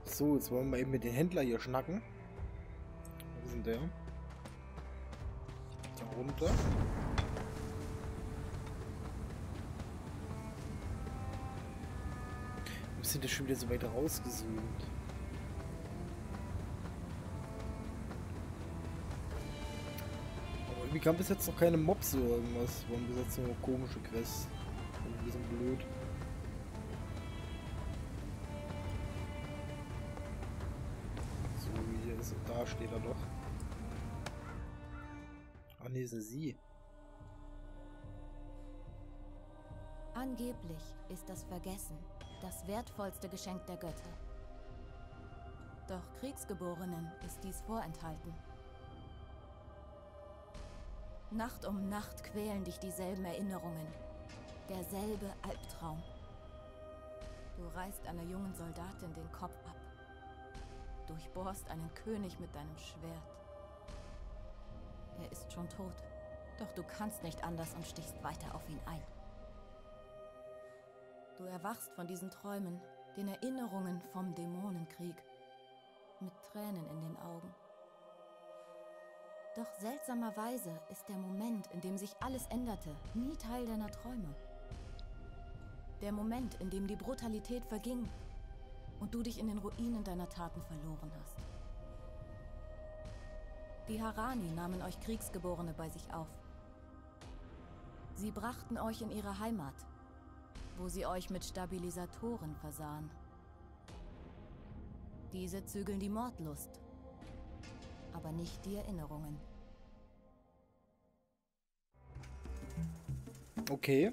So, jetzt wollen wir eben mit dem Händler hier schnacken. Wo ist denn der? Da runter. Wir sind ja schon wieder so weit rausgezoomt. Aber irgendwie kam bis jetzt noch keine Mobs oder irgendwas. Warum bis jetzt nur komische Quests? Ein bisschen blöd. So, hier ist er. Da steht er doch. Ah ne, ist es sie. Angeblich ist das Vergessen das wertvollste Geschenk der Götter. Doch Kriegsgeborenen ist dies vorenthalten. Nacht um Nacht quälen dich dieselben Erinnerungen. Derselbe Albtraum. Du reißt einer jungen Soldatin den Kopf ab. Durchbohrst einen König mit deinem Schwert. Er ist schon tot. Doch du kannst nicht anders und stichst weiter auf ihn ein. Du erwachst von diesen Träumen, den Erinnerungen vom Dämonenkrieg, mit Tränen in den Augen. Doch seltsamerweise ist der Moment, in dem sich alles änderte, nie Teil deiner Träume. Der Moment, in dem die Brutalität verging und du dich in den Ruinen deiner Taten verloren hast. Die Harani nahmen euch Kriegsgeborene bei sich auf. Sie brachten euch in ihre Heimat, wo sie euch mit Stabilisatoren versahen. Diese zügeln die Mordlust, aber nicht die Erinnerungen. Okay.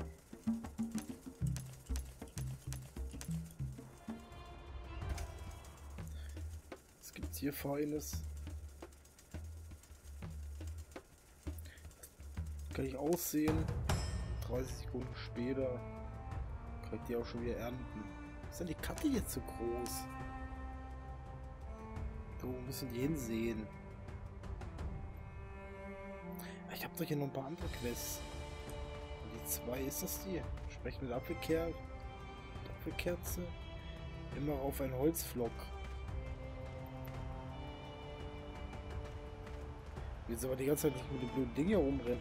Was gibt's hier Feines? Kann ich aussehen? 30 Sekunden später kann ich die auch schon wieder ernten. Ist denn die Karte jetzt so groß? Wo müssen die hinsehen? Ich habe doch hier noch ein paar andere Quests. Die 2, ist das die? Sprechen mit Apfelkerze. Immer auf einen Holzflock. Jetzt aber die ganze Zeit nicht mit dem blöden Ding hier rumrennen.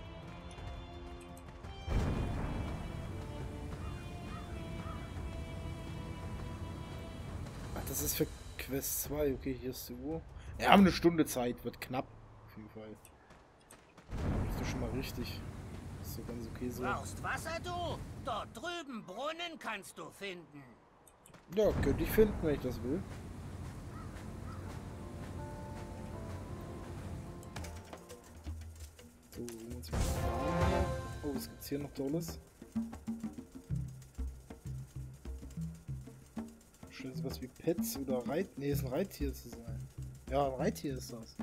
Das ist für Quest 2. Okay, hier ist die Uhr. Wir haben eine Stunde Zeit. Wird knapp. Auf jeden Fall. Das ist doch schon mal richtig. Ist so ganz okay so. Brauchst Wasser, du? Dort drüben Brunnen kannst du finden. Ja, könnte ich finden, wenn ich das will. So, holen wir uns mal hier. Oh, was gibt's hier noch Tolles? Was wie Pets oder Reit... Ne, ist ein Reittier zu sein. Ja, ein Reittier ist das.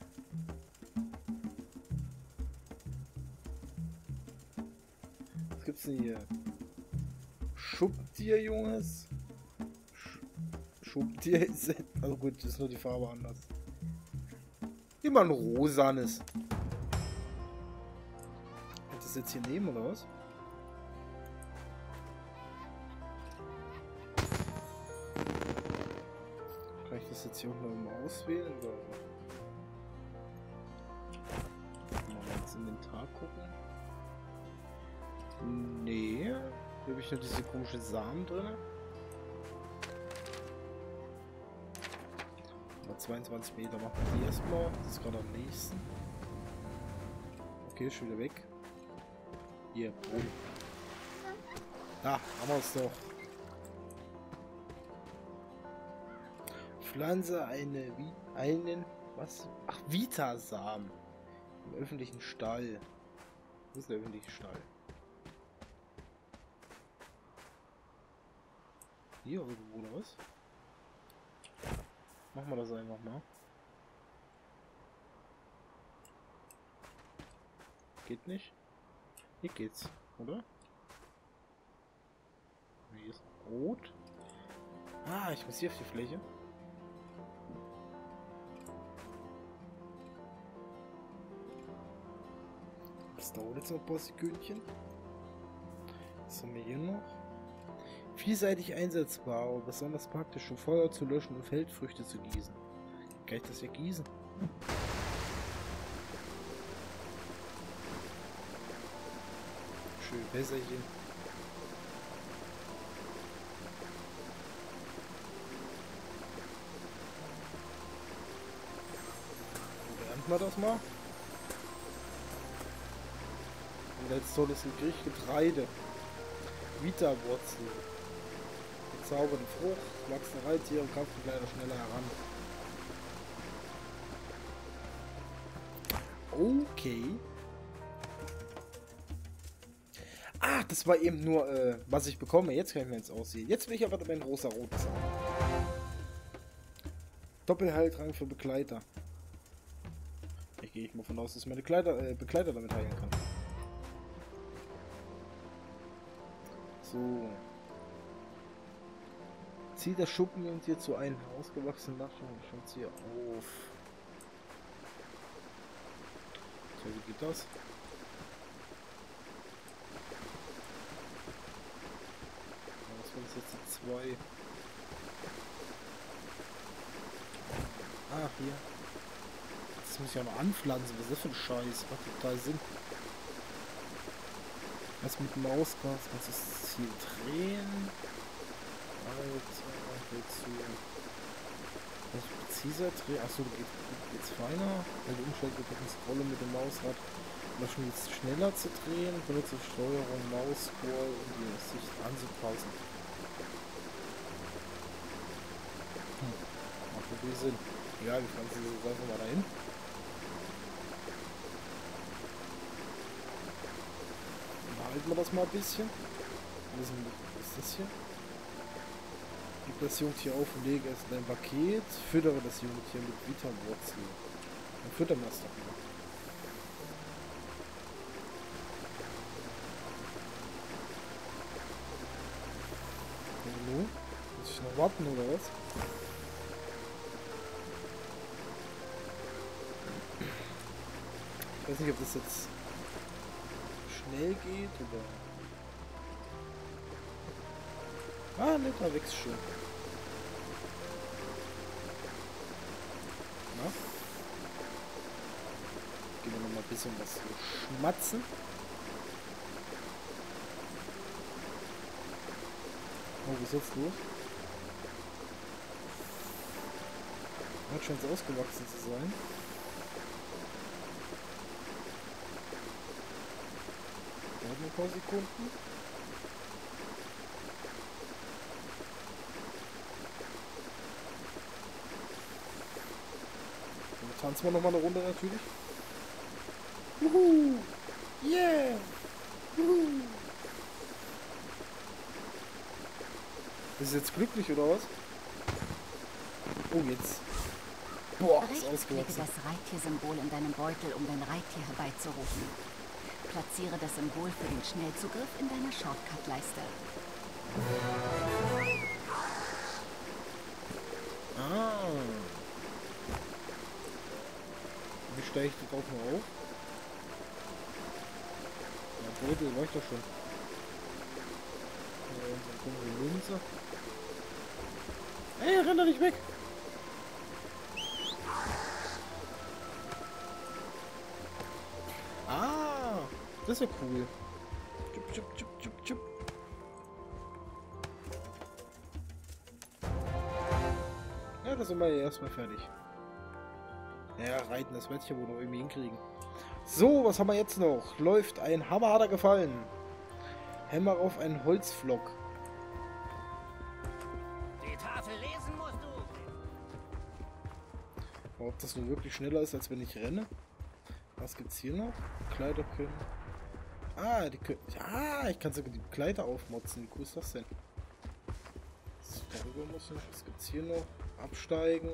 Was gibt's denn hier? Schubtier, Junges. Schubtier ist... Also gut, ist nur die Farbe anders. Immer ein rosanes. Kann ich das jetzt hier nehmen, oder was? Kann ich das jetzt hier unten mal auswählen? Oder? Mal ins Inventar gucken. Nee. Hier habe ich nur diese komischen Samen drin. Aber 22 Meter machen wir die erstmal. Das ist gerade am nächsten. Okay, ist schon wieder weg. Hier, oben. Da, haben wir es doch. Pflanze einen, was? Ach, Vitasamen. Im öffentlichen Stall. Wo ist der öffentliche Stall? Hier irgendwo oder was? Machen wir das einfach mal. Geht nicht? Hier geht's, oder? Hier ist rot. Ah, ich muss hier auf die Fläche. Das dauert jetzt noch ein paar Sekündchen. Was haben wir hier noch? Vielseitig einsetzbar, aber besonders praktisch, um Feuer zu löschen und Feldfrüchte zu gießen. Kann ich das ja gießen? Schön Wässerchen. Lernt man das mal? Und als tolles gekriegt Getreide. Vita-Wurzel. Bezaubernde Frucht, wachsende Reittiere und kraftvoll leider schneller heran. Okay. Ah, das war eben nur, was ich bekomme. Jetzt kann ich mir jetzt aussehen. Jetzt will ich aber mein rosa-rotes haben. Doppelheiltrank für Begleiter. Ich gehe mal von aus, dass meine Begleiter damit heilen kann. So. Zieht das Schuppenjungtier zu einem ausgewachsenen Nachschau und schaut sie auf. So, wie geht das? Was waren das jetzt die zwei? Ah, hier. Das muss ich auch noch anpflanzen. Was ist das für ein Scheiß? Macht total Sinn. Was mit dem Mausgas? Kannst du das hier drehen? Also präziser drehen. Achso, geht's feiner. Weil die Umschaltbedingungen Scrollen mit dem Mausrad. Schon jetzt schneller zu drehen. Benutze Steuerung, Maus-Scroll, um die Sicht anzupassen. Macht natürlich Sinn. Egal, ich pflanze diese Sache mal dahin. Halten wir das mal ein bisschen. Was ist das hier? Gib das Jungtier auf und lege es in ein Paket. Füttere das Jungtier mit Vita-Wurzel. Dann füttern wir es doch mal. Hallo? Muss ich noch warten oder was? Ich weiß nicht, ob das jetzt schnell geht oder. Ah, ne, da wächst schon. Na? Gehen wir noch mal ein bisschen was so schmatzen. Oh, wie ist jetzt los? Hat schon so ausgewachsen zu sein. Warten ein paar Sekunden. Dann tanzen wir nochmal eine Runde natürlich. Wuhu! Yeah! Wuhu! Ist jetzt glücklich oder was? Oh, jetzt. Boah, ist ausgewachsen. Klicke das Reittiersymbol in deinem Beutel, um dein Reittier herbeizurufen. Platziere das Symbol für den Schnellzugriff in deiner Shortcut-Leiste. Ah. Wie steige ich das auch mal auf? Ja, Beutel war ich doch schon. Ja, unsere komische Münze. Ey, renn doch nicht weg! Ah, das ist ja cool. Tschub, tschub, tschub, tschub, tschub. Ja, das sind wir ja erstmal fertig. Ja, reiten, das werde ich ja wohl noch irgendwie hinkriegen. So, was haben wir jetzt noch? Läuft ein Hammer, hat er gefallen. Hämmer auf einen Holzflock. Die Tafel lesen musst du. Ob das nun wirklich schneller ist, als wenn ich renne? Was gibt's hier noch? Kleider können. Ah, die können. Ah, ich kann sogar die Kleider aufmotzen. Wie cool ist das denn? So, darüber muss ich. Was gibt's hier noch? Absteigen.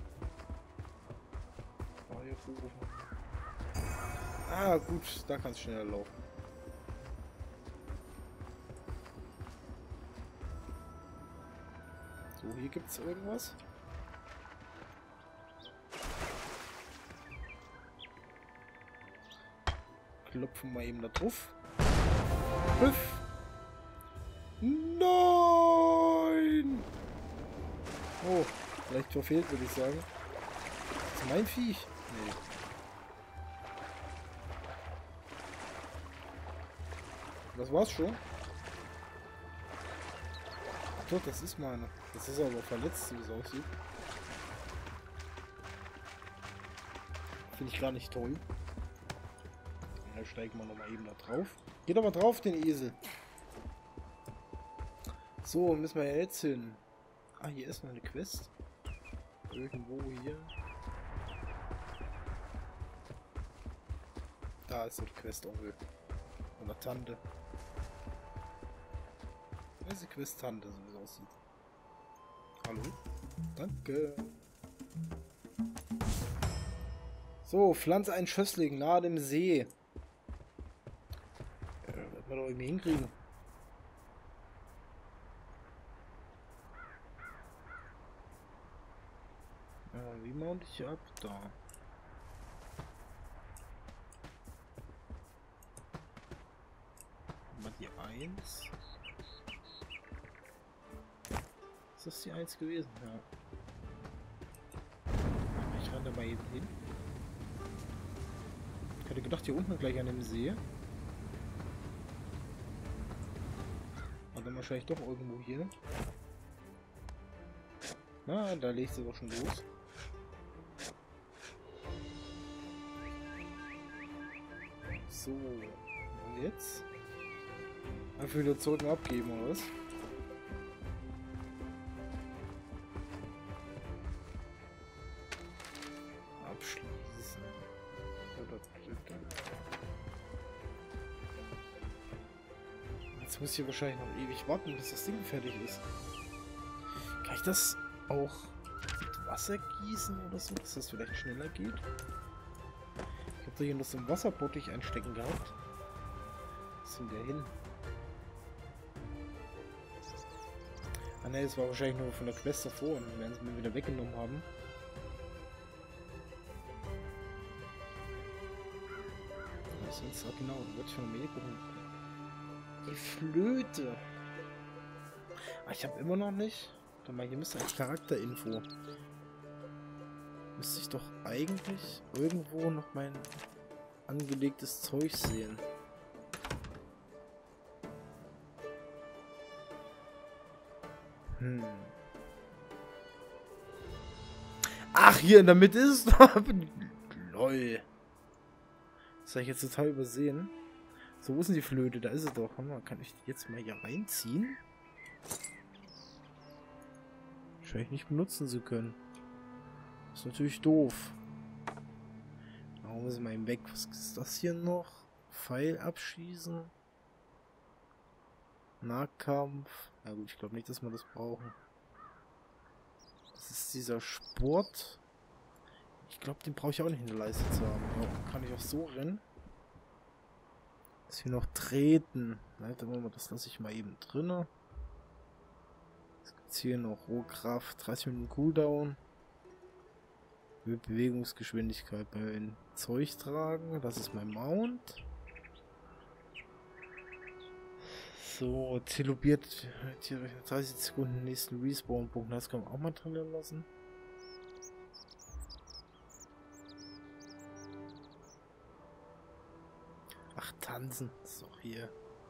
Ah, gut, da kann es schneller laufen. So, hier gibt's irgendwas. Klopfen wir eben da drauf. Hüff. No! Oh, vielleicht verfehlt, würde ich sagen. Das ist mein Viech. Nee. Das war's schon. Ach doch, das ist meine. Das ist aber verletzt, wie es aussieht. Finde ich gar nicht toll. Da steigen wir nochmal eben da drauf. Geht aber drauf, den Esel. So, müssen wir jetzt hin. Ah, hier ist noch eine Quest. Irgendwo hier. Da ist so die Quest, Onkel. Oder Tante. Das ist die Quest Tante, so wie es aussieht. Hallo? Danke. So, pflanze einen Schössling nahe dem See. Wird man doch irgendwie hinkriegen. Wie mount ich ab? Da. Mal die 1. Ist das die 1 gewesen? Ja. Ich renne da mal eben hin. Ich hätte gedacht, hier unten gleich an dem See. Aber dann wahrscheinlich doch irgendwo hier. Na, da legt sie doch schon los. So, und jetzt? Einfach wieder zurück und abgeben, oder was? Abschließen. Jetzt muss ich hier wahrscheinlich noch ewig warten, bis das Ding fertig ist. Kann ich das auch mit Wasser gießen oder so, dass das vielleicht schneller geht? Ich habe da hier noch so einen Wasserbottich einstecken gehabt. Was sind der hin? Ah ne, das war wahrscheinlich nur von der Quest davor und werden sie mir wieder weggenommen haben. Was ist jetzt? Ah, genau, da wird schon mehr gucken. Die Flöte! Ah, ich habe immer noch nicht. Warte mal, hier müsste eigentlich Charakterinfo. Müsste ich doch eigentlich irgendwo noch mein angelegtes Zeug sehen. Ach, hier in der Mitte ist es. Lol. Das habe ich jetzt total übersehen. So, wo ist denn die Flöte? Da ist es doch. Kann ich die jetzt mal hier reinziehen? Wahrscheinlich nicht benutzen zu können. Das ist natürlich doof. Warum ist mal eben weg? Was ist das hier noch? Pfeil abschießen. Nahkampf. Na gut, ich glaube nicht, dass wir das brauchen. Das ist dieser Sport. Ich glaube, den brauche ich auch nicht in der Leiste zu haben. Ja, kann ich auch so rennen. Ist hier noch treten. Das lasse ich mal eben drinne. Jetzt gibt es hier noch Rohkraft. 30 Minuten Cooldown. Bewegungsgeschwindigkeit beim Zeug tragen. Das ist mein Mount. So, zilobiert 30 Sekunden nächsten Respawn-Punkt. Das kann man auch mal drin lassen. Ach, tanzen. Das ist doch hier.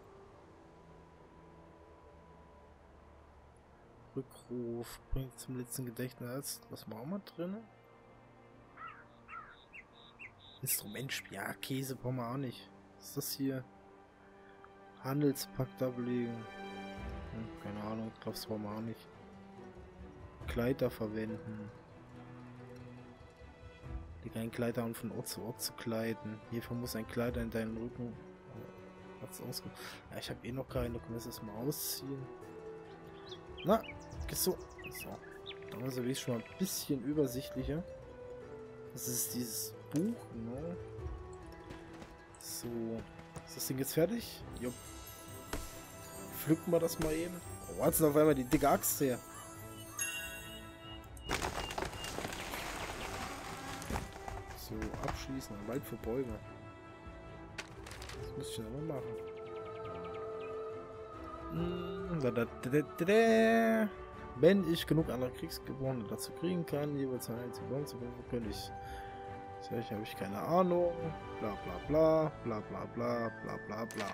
Rückruf. Bringt zum letzten Gedächtnis. Das war auch mal drin. Instrumentspiel. Ja, Käse brauchen wir auch nicht. Was ist das hier? Handelspakt ablegen. Keine Ahnung, ich glaube, das brauchen wir auch nicht. Kleider verwenden. Leg einen Kleider an, von Ort zu Ort zu kleiden. Hierfür muss ein Kleider in deinen Rücken. Ja, ich habe eh noch keine. Du kannst es mal ausziehen. Na, so. So. Dann ist es schon mal ein bisschen übersichtlicher. Das ist dieses Buch, genau. So. Ist das Ding jetzt fertig? Jupp. Pflücken wir das mal eben. Oh, jetzt auf einmal die dicke Axt her. So, abschließen. Wald verbeugen. Das muss ich dann aber machen. Wenn ich genug andere Kriegsgeborene dazu kriegen kann, jeweils eine einzige zu bekommen, könnte ich. Vielleicht habe ich keine Ahnung. Bla bla bla. Bla bla bla bla bla bla.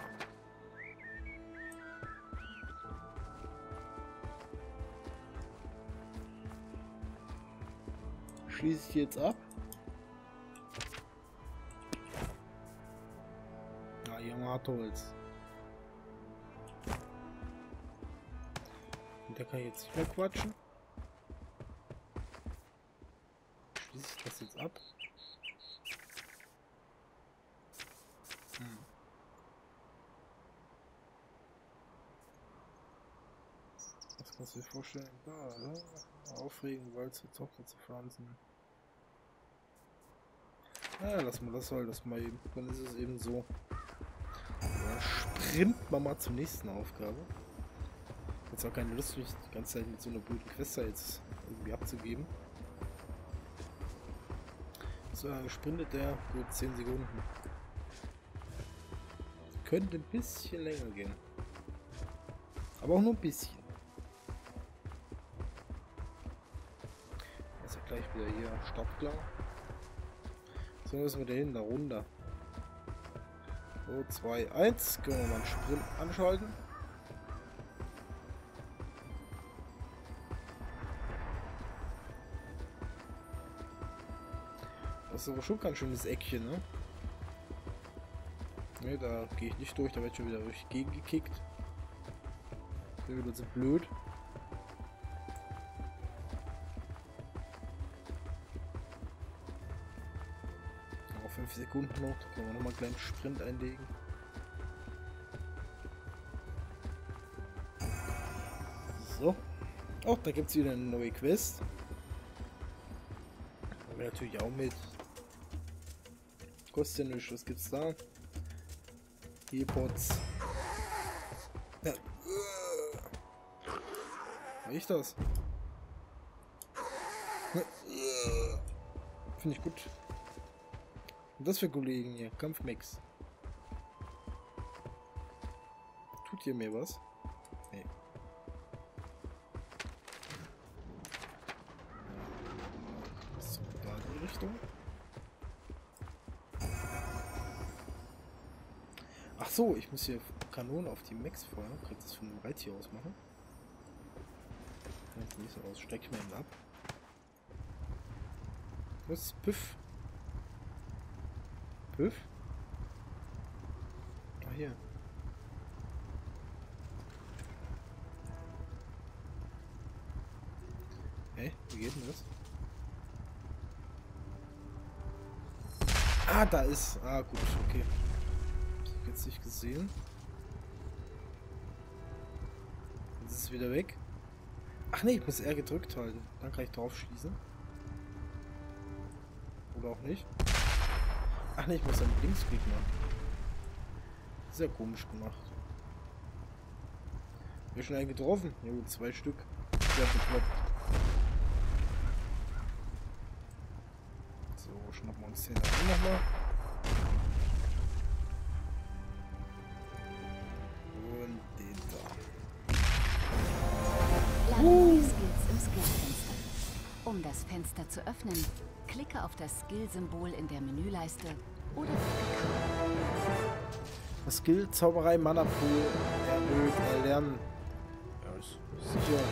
Schließe ich jetzt ab. Ah, Yamato-Holz. Und der kann jetzt nicht mehr quatschen. Schließe ich das jetzt ab? Was kannst du dir vorstellen? Aufregen, Wald zur Tochter zu pflanzen. Ja, lass mal das mal eben. Dann ist es eben so. Dann springt man mal zur nächsten Aufgabe. Jetzt auch keine Lust, mich die ganze Zeit mit so einer blöden Quest jetzt irgendwie abzugeben. So, sprintet der gut 10 Sekunden. Könnte ein bisschen länger gehen. Aber auch nur ein bisschen. Ist ja gleich wieder hier startklar. So müssen wir da hin, da runter. So, 2, 1. Können wir mal einen Sprint anschalten. Das ist aber schon kein schönes Eckchen, ne? Ne, da gehe ich nicht durch, da werde ich schon wieder durch gegengekickt. Bin wieder so blöd. Noch 5 Sekunden noch, da können wir nochmal einen kleinen Sprint einlegen. So. Oh, da gibt es wieder eine neue Quest. Da wäre natürlich auch mit. Kostet ja nichts, was gibt's da? Hier Pots. Ja. War ich das? Finde ich gut. Und das für Kollegen hier. Kampfmix. Tut ihr mir was? Nee. So, da in die Richtung. Ach so, ich muss hier Kanonen auf die Max feuern. Kann ich das von dem Reittier aus machen? Kann ich nicht so aus. Steck ich mir eben ab. Was? Püff. Püff? Ah, hier. Hä? Wie geht denn das? Ah, da ist. Ah, gut, okay. Jetzt nicht gesehen. Jetzt ist es wieder weg. Ach nee, ich muss R gedrückt halten. Dann kann ich drauf schießen. Oder auch nicht. Ach nee, ich muss dann Linksklick machen. Sehr komisch gemacht. Wir schon einen getroffen. Ja gut, 2 Stück. Sehr bekloppt. So, schnappen wir uns den nochmal. Lerne Skills im Skillfenster. Um das Fenster zu öffnen, klicke auf das Skill-Symbol in der Menüleiste oder das Skill Zauberei Mana Pool erhöht erlernen. Ja, ist sicher.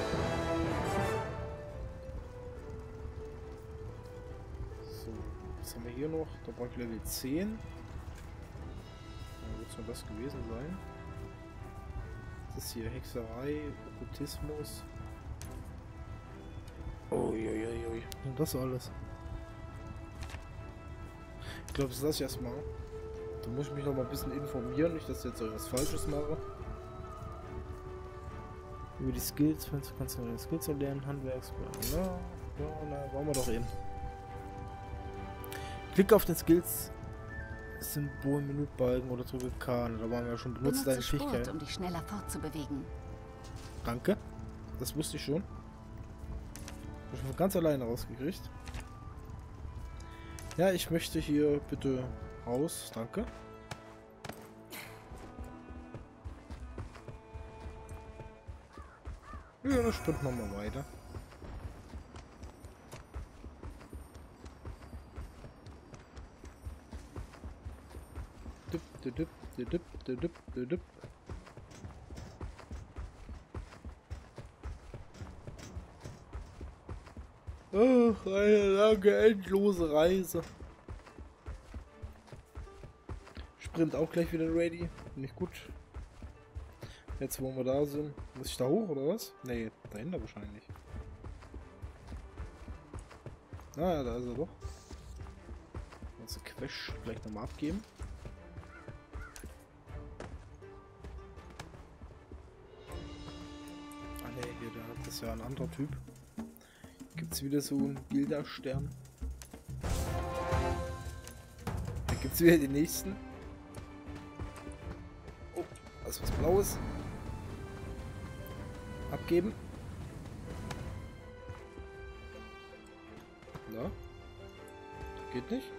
So, was haben wir hier noch? Da brauche ich Level 10. Wird schon das gewesen sein. Das ist hier Hexerei, Okkultismus. Uiuiui. Und das alles. Ich glaube, das lasse ich erstmal. Da muss ich mich noch mal ein bisschen informieren, nicht, dass ich jetzt irgendwas Falsches mache. Über die Skills, kannst du neue Skills erlernen, Handwerks, ja, wollen wir doch eben. Klick auf den Skills Symbol Menübalken oder drücke K. Da waren wir schon benutzt deine Fähigkeit, um dich schneller fortzubewegen. Danke. Das wusste ich schon. Hab ich von ganz alleine rausgekriegt. Ja, ich möchte hier bitte raus. Danke. Ja. Ready oder sprinten wir mal weiter? Ach, eine lange, endlose Reise. Sprint auch gleich wieder ready. Nicht gut. Jetzt, wo wir da sind. Muss ich da hoch, oder was? Nee, dahinter wahrscheinlich. Ah, da ist er doch. Also Quash gleich nochmal abgeben. Ah ne, hier, das ist ja ein anderer Typ. Gibt's wieder so einen Bilderstern. Da gibt's wieder den nächsten. Oh, da ist was Blaues. Abgeben. Na? Geht nicht?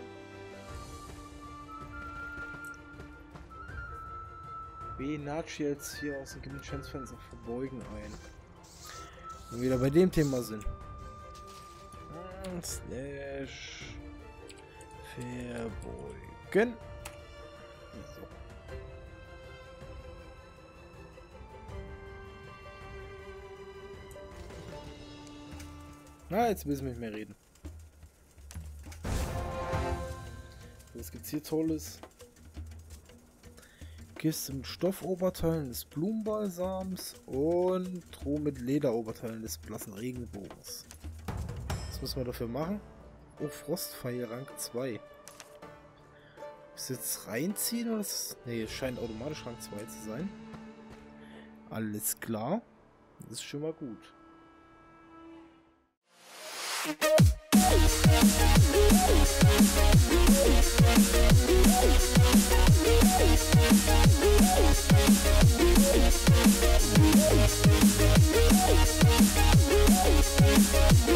Nachi jetzt hier aus dem Gebietsfenster verbeugen ein. Und wieder bei dem Thema sind. Slash verbeugen. So. Na, jetzt müssen wir nicht mehr reden. Was gibt's hier Tolles? Kiste mit Stoffoberteilen des Blumenbalsams und Truhe mit Lederoberteilen des blassen Regenbogens. Was müssen wir dafür machen? Oh, Frostpfeil Rang 2. Ist jetzt reinziehen oder ist... Ne, es scheint automatisch Rang 2 zu sein. Alles klar. Das ist schon mal gut. Yeah.